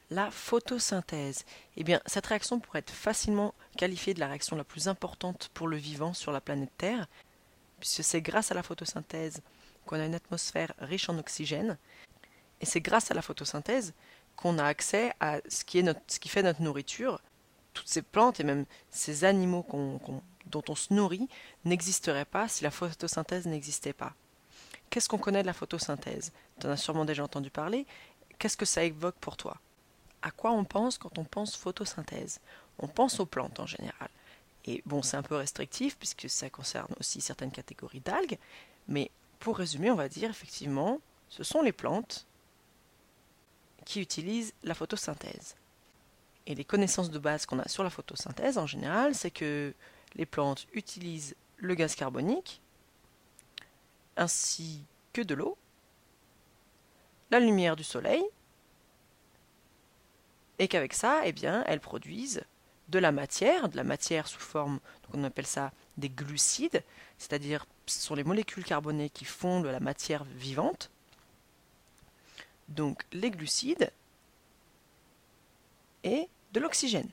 La photosynthèse. Eh bien, cette réaction pourrait être facilement qualifiée de la réaction la plus importante pour le vivant sur la planète Terre, puisque c'est grâce à la photosynthèse qu'on a une atmosphère riche en oxygène, et c'est grâce à la photosynthèse qu'on a accès à ce qui fait notre nourriture. Toutes ces plantes et même ces animaux dont on se nourrit n'existeraient pas si la photosynthèse n'existait pas. Qu'est-ce qu'on connaît de la photosynthèse? Tu en as sûrement déjà entendu parler. Qu'est-ce que ça évoque pour toi? À quoi on pense quand on pense photosynthèse? On pense aux plantes en général. Et bon, c'est un peu restrictif puisque ça concerne aussi certaines catégories d'algues, mais pour résumer, on va dire effectivement, ce sont les plantes qui utilisent la photosynthèse. Et les connaissances de base qu'on a sur la photosynthèse en général, c'est que les plantes utilisent le gaz carbonique, ainsi que de l'eau, la lumière du soleil, et qu'avec ça, eh bien, elles produisent de la matière sous forme, donc on appelle ça des glucides, c'est-à-dire ce sont les molécules carbonées qui fondent la matière vivante. Donc les glucides et de l'oxygène.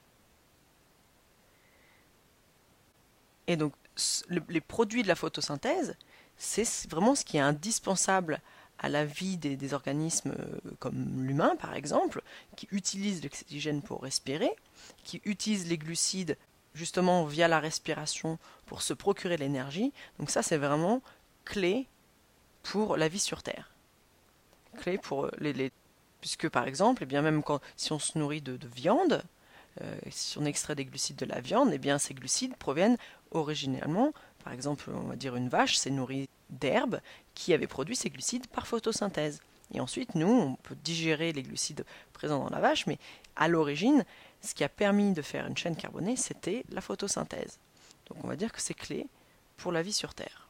Et donc les produits de la photosynthèse, c'est vraiment ce qui est indispensable à la vie des organismes comme l'humain par exemple, qui utilisent l'oxygène pour respirer, qui utilisent les glucides justement via la respiration pour se procurer l'énergie. Donc ça c'est vraiment clé pour la vie sur Terre. Clé pour puisque par exemple, eh bien même si on se nourrit de viande, si on extrait des glucides de la viande, eh bien ces glucides proviennent originellement, par exemple, on va dire une vache s'est nourrie d'herbes qui avaient produit ces glucides par photosynthèse. Et ensuite, nous, on peut digérer les glucides présents dans la vache, mais à l'origine, ce qui a permis de faire une chaîne carbonée, c'était la photosynthèse. Donc on va dire que c'est clé pour la vie sur Terre.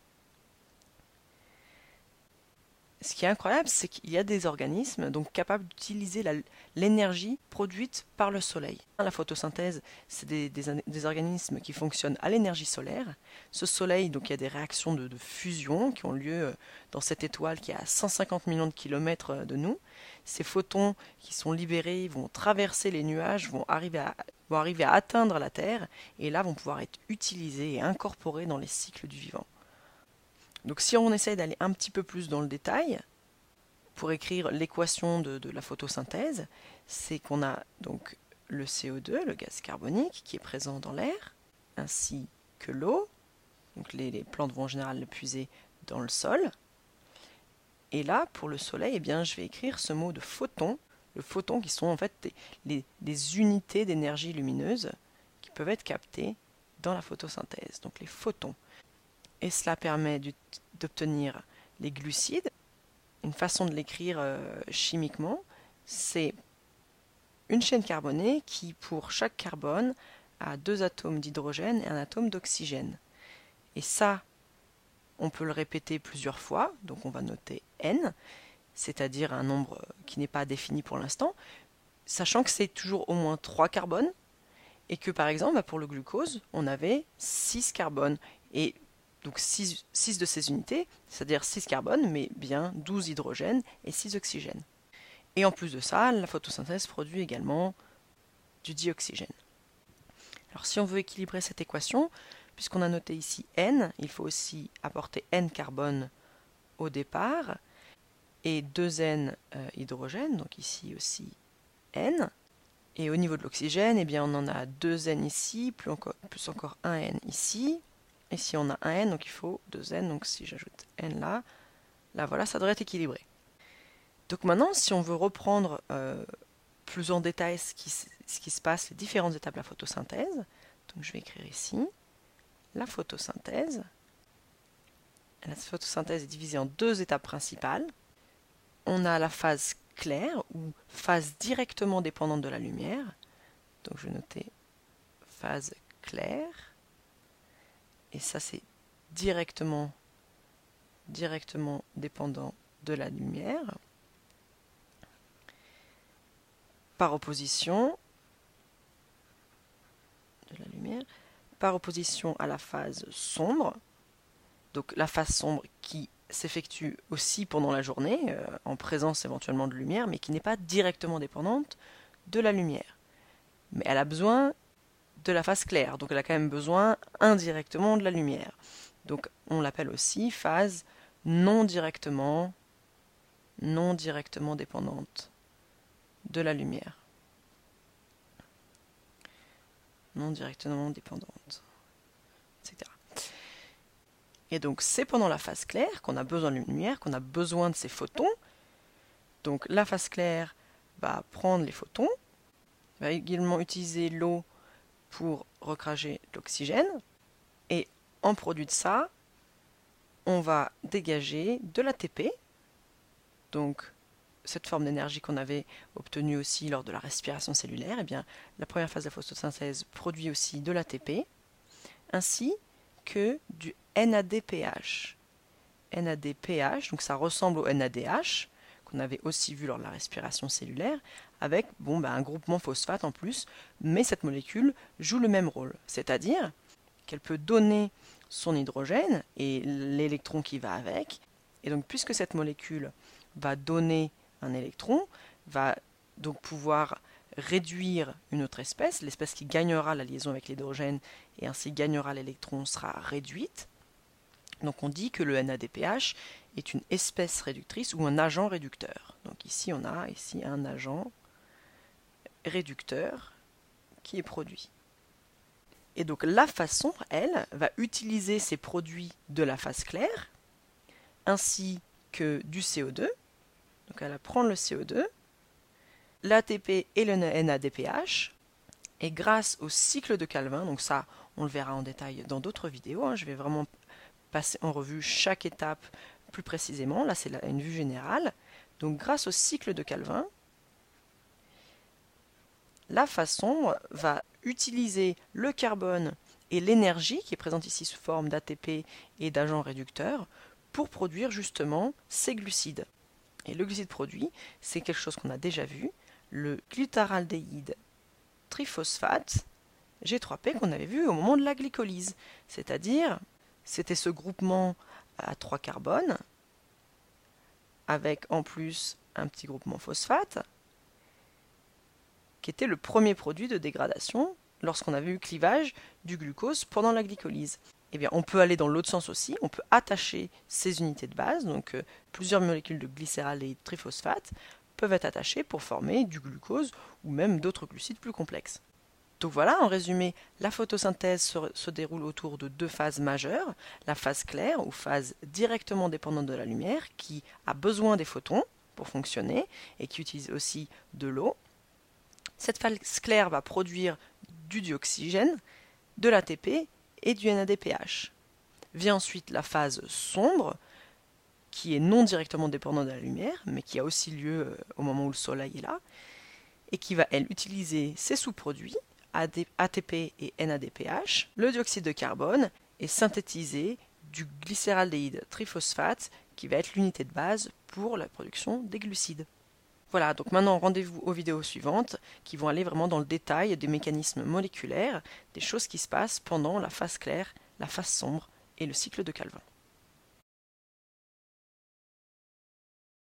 Ce qui est incroyable, c'est qu'il y a des organismes donc capables d'utiliser l'énergie produite par le soleil. La photosynthèse, c'est des organismes qui fonctionnent à l'énergie solaire. Ce soleil, donc il y a des réactions de fusion qui ont lieu dans cette étoile qui est à 150 millions de kilomètres de nous. Ces photons qui sont libérés vont traverser les nuages, vont arriver à atteindre la Terre, et là vont pouvoir être utilisés et incorporés dans les cycles du vivant. Donc si on essaye d'aller un petit peu plus dans le détail, pour écrire l'équation de la photosynthèse, c'est qu'on a donc le CO2, le gaz carbonique, qui est présent dans l'air, ainsi que l'eau. Donc les plantes vont en général le puiser dans le sol. Et là, pour le soleil, eh bien, je vais écrire ce mot de photon. Le photon qui sont en fait des unités d'énergie lumineuse qui peuvent être captées dans la photosynthèse, donc les photons. Et cela permet d'obtenir les glucides. Une façon de l'écrire chimiquement, c'est une chaîne carbonée qui, pour chaque carbone, a 2 atomes d'hydrogène et un atome d'oxygène. Et ça, on peut le répéter plusieurs fois, donc on va noter N, c'est-à-dire un nombre qui n'est pas défini pour l'instant, sachant que c'est toujours au moins 3 carbones, et que par exemple, pour le glucose, on avait 6 carbones. Et donc 6 de ces unités, c'est-à-dire 6 carbones, mais bien 12 hydrogènes et 6 oxygènes. Et en plus de ça, la photosynthèse produit également du dioxygène. Alors si on veut équilibrer cette équation, puisqu'on a noté ici N, il faut aussi apporter N carbone au départ, et 2N hydrogène, donc ici aussi N. Et au niveau de l'oxygène, eh bien on en a 2N ici, plus encore 1N ici. Et si on a un N, donc il faut 2N, donc si j'ajoute N là voilà, ça devrait être équilibré. Donc maintenant, si on veut reprendre plus en détail ce qui se passe, les différentes étapes de la photosynthèse, donc je vais écrire ici, la photosynthèse. La photosynthèse est divisée en 2 étapes principales. On a la phase claire, ou phase directement dépendante de la lumière. Donc je vais noter phase claire. Et ça, c'est directement dépendant de la lumière. Par opposition à la phase sombre. Donc la phase sombre qui s'effectue aussi pendant la journée, en présence éventuellement de lumière, mais qui n'est pas directement dépendante de la lumière. Mais elle a besoin de la phase claire, donc elle a quand même besoin indirectement de la lumière. Donc on l'appelle aussi phase non directement dépendante de la lumière. Non directement dépendante, etc. Et donc c'est pendant la phase claire qu'on a besoin de lumière, qu'on a besoin de ces photons. Donc la phase claire va prendre les photons, va également utiliser l'eau pour recracher l'oxygène, et en produit de ça, on va dégager de l'ATP, donc cette forme d'énergie qu'on avait obtenue aussi lors de la respiration cellulaire. Eh bien, la première phase de la photosynthèse produit aussi de l'ATP, ainsi que du NADPH. NADPH, donc ça ressemble au NADH, qu'on avait aussi vu lors de la respiration cellulaire, avec un groupement phosphate en plus, mais cette molécule joue le même rôle, c'est-à-dire qu'elle peut donner son hydrogène et l'électron qui va avec, et donc puisque cette molécule va donner un électron, va donc pouvoir réduire une autre espèce, l'espèce qui gagnera la liaison avec l'hydrogène et ainsi gagnera l'électron sera réduite. Donc on dit que le NADPH est une espèce réductrice ou un agent réducteur. Donc ici on a un agent réducteur qui est produit. Et donc la phase sombre, elle, va utiliser ces produits de la phase claire ainsi que du CO2. Donc elle va prendre le CO2, l'ATP et le NADPH, et grâce au cycle de Calvin, donc ça on le verra en détail dans d'autres vidéos, je vais vraiment passer en revue chaque étape plus précisément, là c'est une vue générale, donc grâce au cycle de Calvin, la phase sombre va utiliser le carbone et l'énergie qui est présente ici sous forme d'ATP et d'agents réducteurs pour produire justement ces glucides. Et le glucide produit, c'est quelque chose qu'on a déjà vu, le glutáraldéhyde triphosphate, G3P, qu'on avait vu au moment de la glycolyse. C'est-à-dire, c'était ce groupement à 3 carbones, avec en plus un petit groupement phosphate, qui était le premier produit de dégradation lorsqu'on avait eu clivage du glucose pendant la glycolyse. Eh bien, on peut aller dans l'autre sens aussi, on peut attacher ces unités de base, donc plusieurs molécules de glycéraldéhyde triphosphate peuvent être attachées pour former du glucose ou même d'autres glucides plus complexes. Donc voilà, en résumé, la photosynthèse se déroule autour de deux phases majeures, la phase claire ou phase directement dépendante de la lumière qui a besoin des photons pour fonctionner et qui utilise aussi de l'eau. Cette phase claire va produire du dioxygène, de l'ATP et du NADPH. Vient ensuite la phase sombre, qui est non directement dépendante de la lumière, mais qui a aussi lieu au moment où le soleil est là, et qui va, elle, utiliser ses sous-produits, ATP et NADPH, le dioxyde de carbone, et synthétiser du glycéraldéhyde triphosphate, qui va être l'unité de base pour la production des glucides. Voilà, donc maintenant rendez-vous aux vidéos suivantes qui vont aller vraiment dans le détail des mécanismes moléculaires, des choses qui se passent pendant la phase claire, la phase sombre et le cycle de Calvin.